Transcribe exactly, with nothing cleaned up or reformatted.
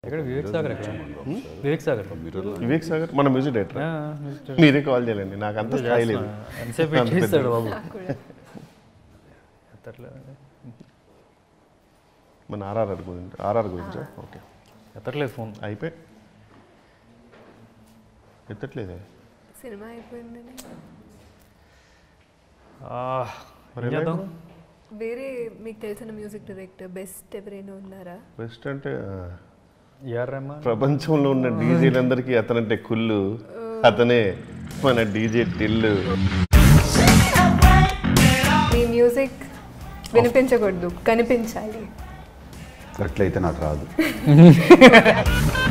ఎక్కడ వివేక్ సాగర్ ఎక్కడ వివేక్ సాగర్ వివేక్ సాగర్ మన మ్యూజిక్ డైరెక్టర్ మీరే కాల్ చేయాలండి నాకు అంత స్థాయి లేదు ఎంతసేపు చేస్తాడు బాబు మన ఆర్ఆర్ఆర్ గురించి ఆర్ఆర్ గురించా ఓకే ఎత్తట్లేదు ఫోన్ అయిపోయి ఎత్తట్లేదే సినిమా అయిపోయిందని వేరే మీకు తెలిసిన మ్యూజిక్ డైరెక్టర్ బెస్ట్ ఎవరైనా ఉన్నారా? బెస్ట్ అంటే ప్రపంచంలో ఉన్న డీజేలందరికీ అతనంటే కుళ్ళు, అతనే మన డీజే టిల్లు. మీ మ్యూజిక్ వినిపించకూడదు, కనిపించాలి. అట్లయితే నాకు రాదు.